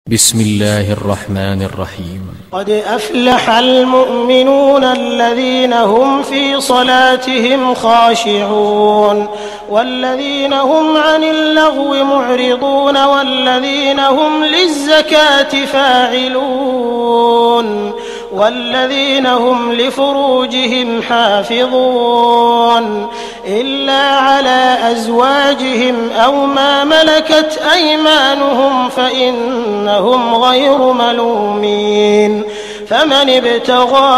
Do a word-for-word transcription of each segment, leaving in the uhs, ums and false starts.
بسم الله الرحمن الرحيم. قد أفلح المؤمنون الذين هم في صلاتهم خاشعون والذين هم عن اللغو معرضون والذين هم للزكاة فاعلون والذين هم لفروجهم حافظون إلا على أزواجهم أو ما ملكت أيمانهم فإنهم غير ملومين فمن ابتغى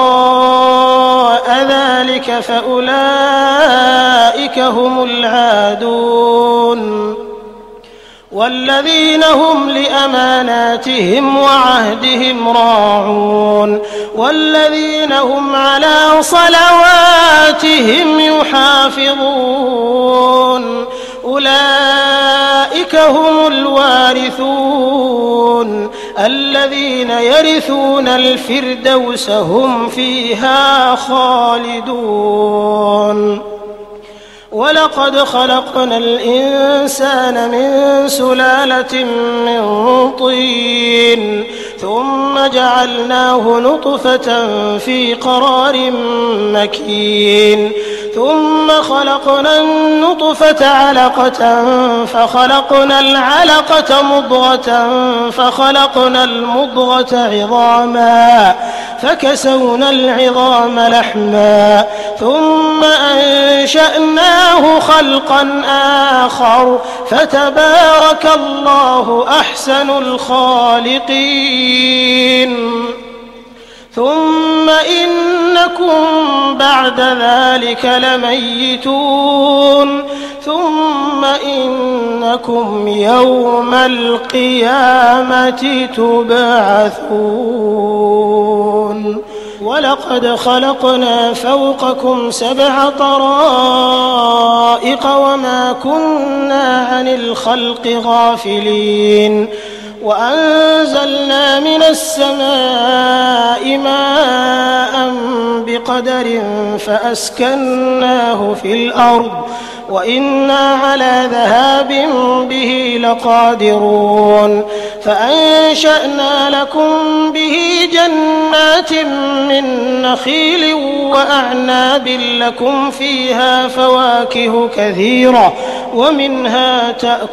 وراء ذلك فأولئك هم العادون والذين هم لأماناتهم وعهدهم راعون والذين هم على صلواتهم يحافظون أولئك هم الوارثون الذين يرثون الفردوس هم فيها خالدون. ولقد خلقنا الإنسان من سلالة من طين ثم جعلناه نطفة في قرار مكين ثم خلقنا النطفة علقة فخلقنا العلقة مضغة فخلقنا المضغة عظاما فكسونا العظام لحما ثم أنشأناه خلقا آخر فتبارك الله أحسن الخالقين. ثم إنكم بعد ذلك لميتون ثم إنكم يوم القيامة تبعثون. ولقد خلقنا فوقكم سبع طرائق وما كنا عن الخلق غافلين وأنزلنا من السماء ماء بقدر فأسكناه في الأرض وإنا على ذهاب به لقادرون فأنشأنا لكم به جنات من نخيل وأعناب لكم فيها فواكه كثيرة ومنها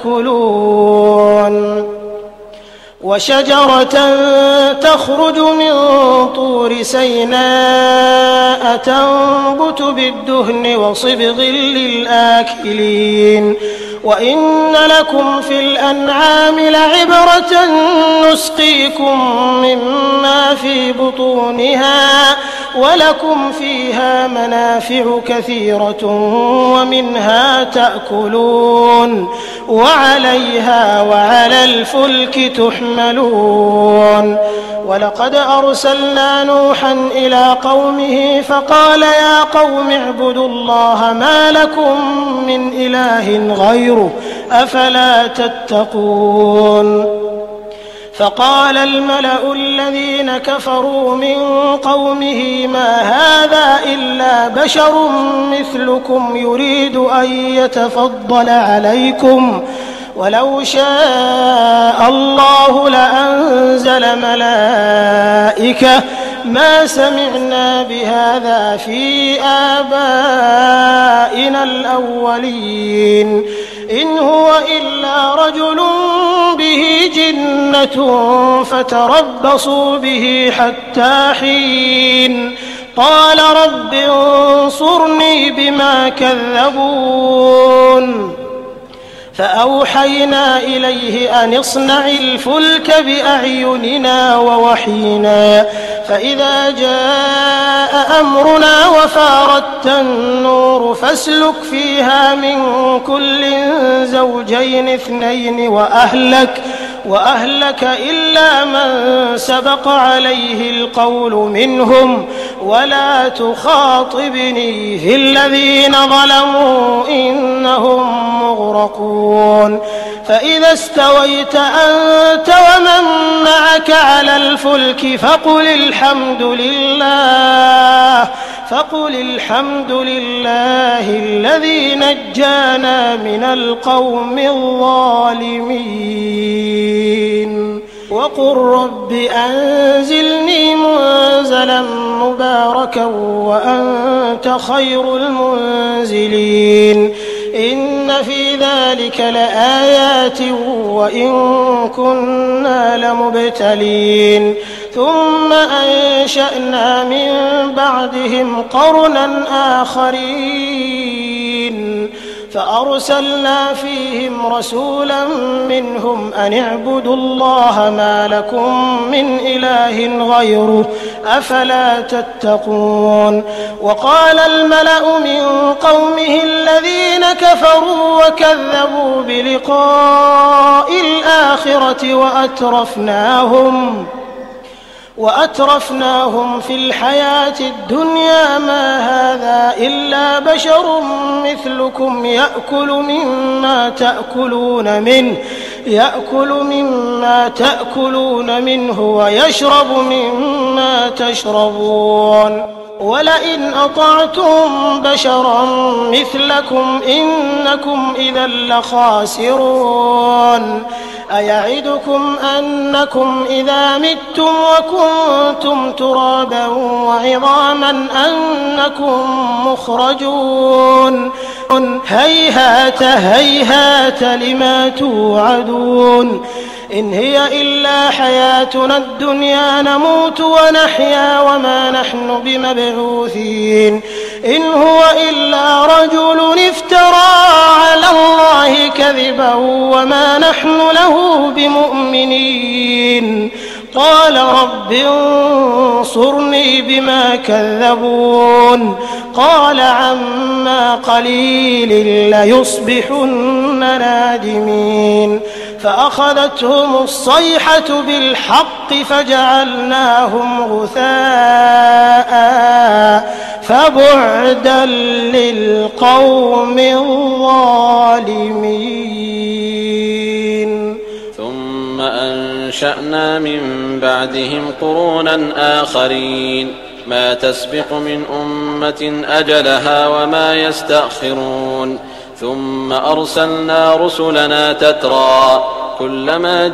تأكلون وشجرة تخرج من طور سيناء تنبت بالدهن وصبغ للآكلين وإن لكم في الأنعام لعبرة نسقيكم مما في بطونها ولكم فيها منافع كثيرة ومنها تأكلون وعليها وعلى الفلك تحملون. ولقد أرسلنا نوحا إلى قومه فقال يا قوم اعبدوا الله ما لكم من إله غيره أفلا تتقون. فقال الملأ الذين كفروا من قومه ما هذا إلا بشر مثلكم يريد أن يتفضل عليكم ولو شاء الله لأنزل ملائكة ما سمعنا بهذا في آبائنا الأولين إن هو إلا رجل به جنة فتربصوا به حتى حين قال رب انصرني بما كذبون. فأوحينا إليه أن اصنع الفلك بأعيننا ووحينا فإذا جاء أمرنا وفاردت النور فاسلك فيها من كل زوجين اثنين وأهلك وأهلك إلا من سبق عليه القول منهم ولا تخاطبني في الذين ظلموا إنهم مغرقون. فإذا استويت أنت ومن معك على الفلك فقل الحمد لله فقل الحمد لله الذي نجانا من القوم الظالمين. وقل رب أنزلني منزلا مباركا وأنت خير المنزلين إن في ذلك لآيات وإن كنا لمبتلين ثم أنشأنا من بعدهم قرنا آخرين فأرسلنا فيهم رسولا منهم أن اعبدوا الله ما لكم من إله غيره أفلا تتقون وقال الملأ من قومه الذين كفروا وكذبوا بلقاء الآخرة وأترفناهم وأترفناهم في الحياة الدنيا ما هذا إلا بشر مثلكم يأكل مما تأكلون منه يأكل مما تأكلون منه ويشرب مما تشربون ولئن أطعتم بشرا مثلكم إنكم إذا لخاسرون أيعدكم أنكم إذا متم وكنتم ترابا وعظاما أنكم مخرجون هيهات هيهات لما توعدون إن هي إلا حياتنا الدنيا نموت ونحيا وما نحن بمبعوثين إن هو إلا رجل افترى على الله كذبا وما نحن له بمؤمنين قال رب انصرني بما كذبون قال عما قليل ليصبحن نادمين فأخذتهم الصيحة بالحق فجعلناهم غثاء فبعدا للقوم الظالمين ثم أنشأنا من بعدهم قرونا آخرين ما تسبق من أمة أجلها وما يستأخرون ثم أرسلنا رسلنا تترى كلما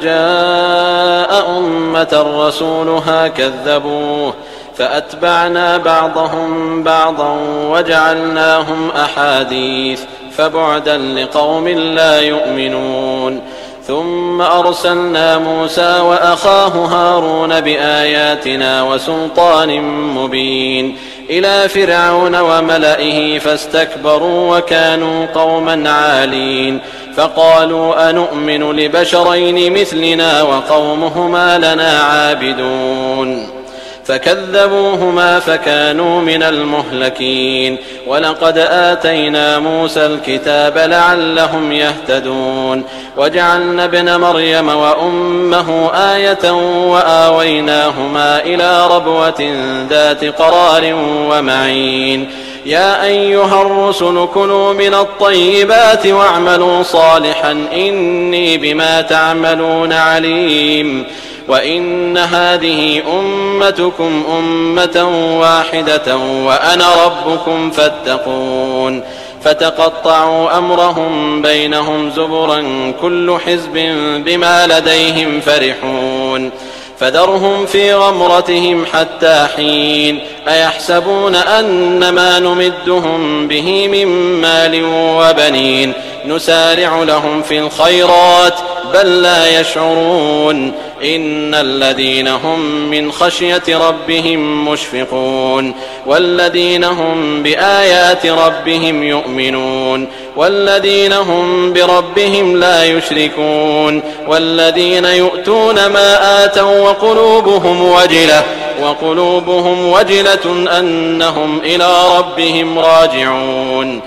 جاء أمة رسولها كذبوه فأتبعنا بعضهم بعضا وجعلناهم أحاديث فبعدا لقوم لا يؤمنون ثم أرسلنا موسى وأخاه هارون بآياتنا وسلطان مبين إلى فرعون وملئه فاستكبروا وكانوا قوما عالين فقالوا أنؤمن لبشرين مثلنا وقومهما لنا عابدون فكذبوهما فكانوا من المهلكين ولقد آتينا موسى الكتاب لعلهم يهتدون وجعلنا ابن مريم وأمه آية وآويناهما إلى ربوة ذات قرار ومعين يا أيها الرسل كلوا من الطيبات واعملوا صالحا إني بما تعملون عليم وإن هذه أمتكم أمة واحدة وأنا ربكم فاتقون فتقطعوا أمرهم بينهم زبرا كل حزب بما لديهم فرحون فذرهم في غمرتهم حتى حين أيحسبون أن ما نمدهم به من مال وبنين نسارع لهم في الخيرات بل لا يشعرون إن الذين هم من خشية ربهم مشفقون والذين هم بآيات ربهم يؤمنون والذين هم بربهم لا يشركون والذين يؤتون ما آتوا وقلوبهم وجلة وقلوبهم وجلة أنهم إلى ربهم راجعون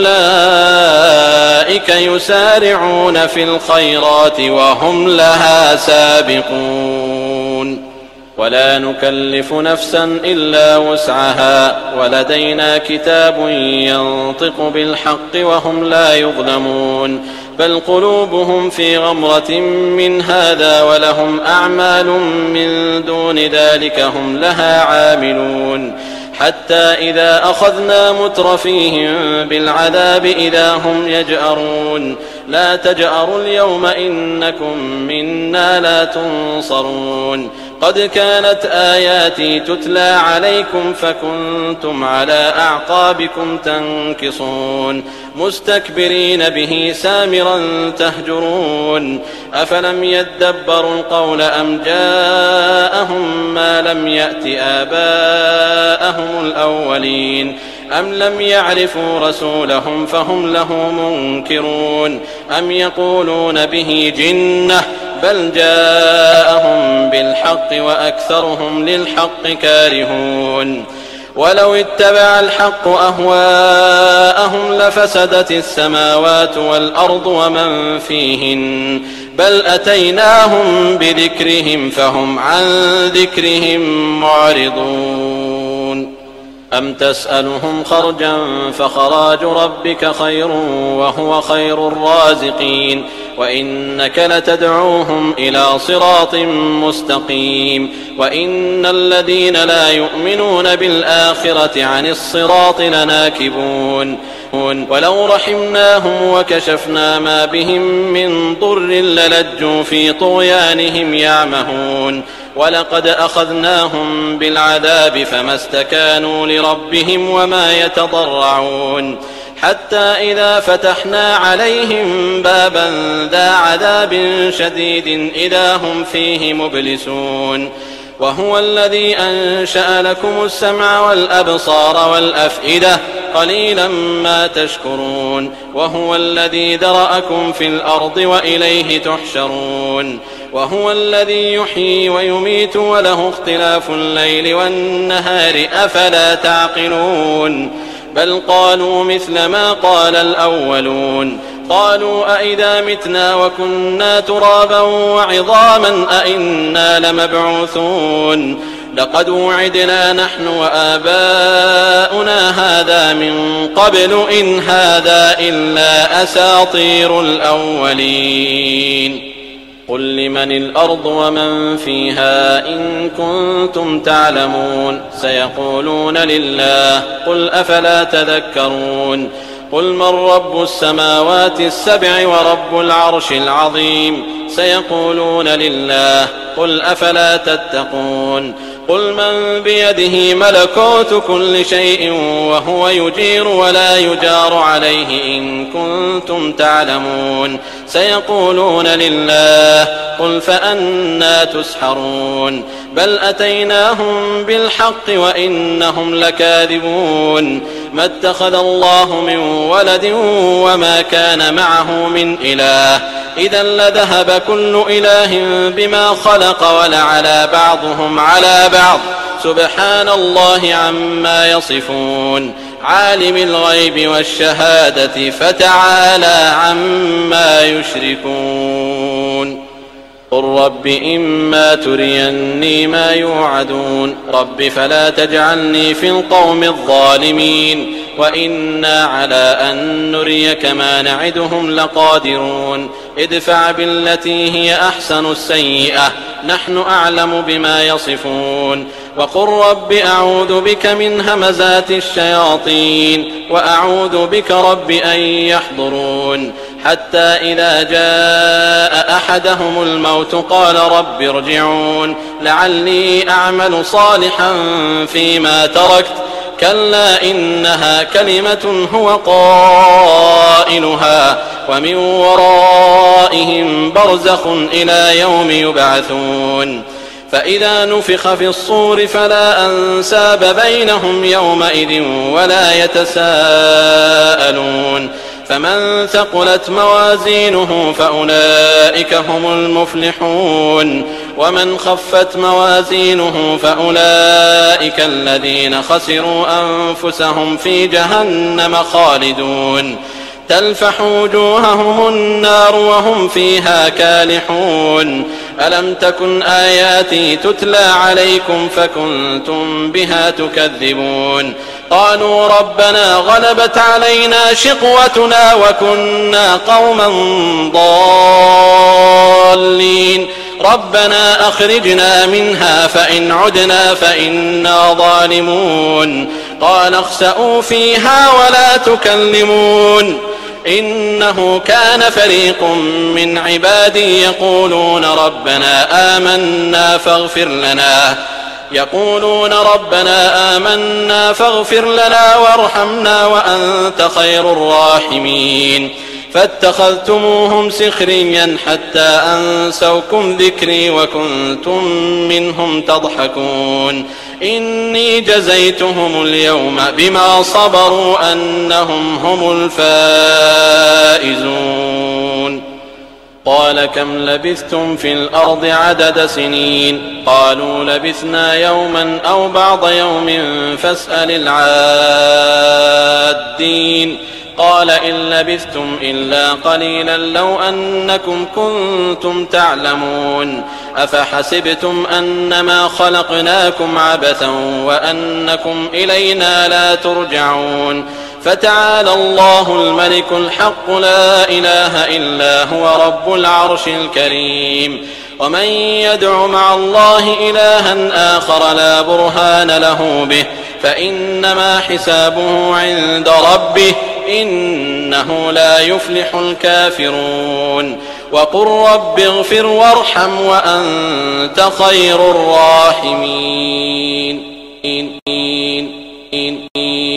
أولئك يسارعون في الخيرات وهم لها سابقون ولا نكلف نفسا إلا وسعها ولدينا كتاب ينطق بالحق وهم لا يظلمون بل قلوبهم في غمرة من هذا ولهم أعمال من دون ذلك هم لها عاملون حتى إذا أخذنا مترفيهم بالعذاب إذا هم يجأرون لا تجأروا اليوم إنكم منا لا تنصرون قد كانت آياتي تتلى عليكم فكنتم على أعقابكم تنكصون مستكبرين به سامرا تهجرون أفلم يدبروا القول أم جاءهم ما لم يأت آباءهم الأولين أم لم يعرفوا رسولهم فهم له منكرون أم يقولون به جنة بل جاءهم بالحق وأكثرهم للحق كارهون ولو اتبع الحق أهواءهم لفسدت السماوات والأرض ومن فيهن بل أتيناهم بذكرهم فهم عن ذكرهم معرضون أم تسألهم خرجا فخراج ربك خير وهو خير الرازقين وإنك لتدعوهم إلى صراط مستقيم وإن الذين لا يؤمنون بالآخرة عن الصراط لناكبون ولو رحمناهم وكشفنا ما بهم من ضر للجوا في طغيانهم يعمهون ولقد أخذناهم بالعذاب فما استكانوا لربهم وما يتضرعون حتى إذا فتحنا عليهم بابا ذا عذاب شديد إذا هم فيه مبلسون وهو الذي أنشأ لكم السمع والأبصار والأفئدة قليلا ما تشكرون وهو الذي ذرأكم في الأرض وإليه تحشرون وهو الذي يحيي ويميت وله اختلاف الليل والنهار أفلا تعقلون بل قالوا مثل ما قال الأولون قالوا أئذا متنا وكنا ترابا وعظاما أئنا لمبعوثون لقد وعدنا نحن وآباؤنا هذا من قبل إن هذا إلا أساطير الأولين قل لمن الأرض ومن فيها إن كنتم تعلمون سيقولون لله قل أفلا تذكرون قل من رب السماوات السبع ورب العرش العظيم سيقولون لله قل أفلا تتقون قل من بيده ملكوت كل شيء وهو يجير ولا يجار عليه إن كنتم تعلمون سيقولون لله قل فأنى تسحرون بل أتيناهم بالحق وإنهم لكاذبون ما اتخذ الله من ولد وما كان معه من إله إذا لذهب كل إله بما خلق ولعلى بعضهم على بعض سبحان الله عما يصفون عالم الغيب والشهادة فتعالى عما يشركون قل رب إما تريني ما يوعدون رب فلا تجعلني في القوم الظالمين وإنا على أن نريك ما نعدهم لقادرون ادفع بالتي هي أحسن السيئة نحن أعلم بما يصفون وقل رب أعوذ بك من همزات الشياطين وأعوذ بك رب أن يحضرون حتى إذا جاء أحدهم الموت قال رب ارجعون لعلي أعمل صالحا فيما تركت كلا إنها كلمة هو قائلها ومن ورائهم برزخ إلى يوم يبعثون فإذا نفخ في الصور فلا أنساب بينهم يومئذ ولا يتساءلون فمن ثقلت موازينه فأولئك هم المفلحون ومن خفت موازينه فأولئك الذين خسروا أنفسهم في جهنم خالدون تلفح وجوههم النار وهم فيها كالحون ألم تكن آياتي تتلى عليكم فكنتم بها تكذبون قالوا ربنا غلبت علينا شقوتنا وكنا قوما ضالين ربنا أخرجنا منها فإن عدنا فإنا ظالمون قال اخسئوا فيها ولا تكلمون إنه كان فريق من عبادي يقولون ربنا آمنا فاغفر لنا يقولون ربنا آمنا فاغفر لنا وارحمنا وأنت خير الراحمين فاتخذتموهم سخريا حتى أنسوكم ذكري وكنتم منهم تضحكون إني جزيتهم اليوم بما صبروا أنهم هم الفائزون قال كم لبثتم في الأرض عدد سنين قالوا لبثنا يوما أو بعض يوم فاسأل العادين قال إن لبثتم إلا قليلا لو أنكم كنتم تعلمون أفحسبتم أنما خلقناكم عبثا وأنكم إلينا لا ترجعون فتعالى الله الملك الحق لا إله إلا هو رب العرش الكريم ومن يدع مع الله إلها آخر لا برهان له به فإنما حسابه عند ربه إنه لا يفلح الكافرون وقل رب اغفر وارحم وأنت خير الراحمين